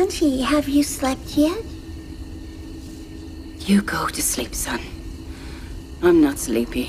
Auntie, have you slept yet? You go to sleep, son. I'm not sleepy.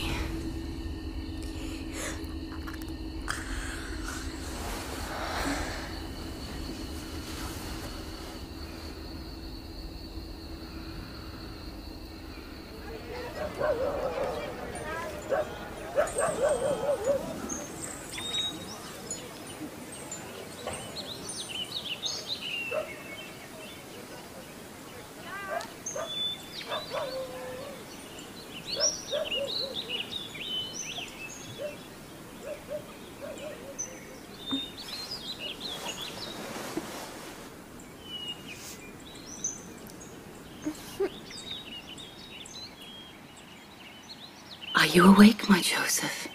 Are you awake, my Joseph?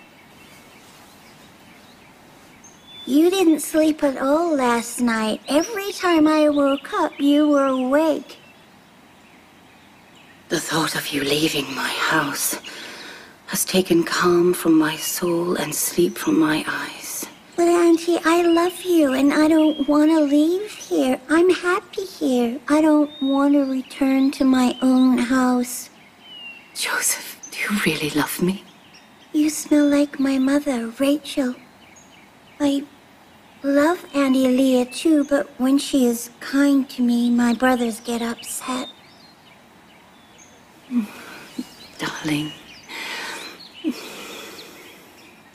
You didn't sleep at all last night. Every time I woke up, you were awake. The thought of you leaving my house has taken calm from my soul and sleep from my eyes. But Auntie, I love you and I don't want to leave here. I'm happy here. I don't want to return to my own house. Joseph, do you really love me? You smell like my mother, Rachel. I love Auntie Leah too, but when she is kind to me, my brothers get upset. Darling,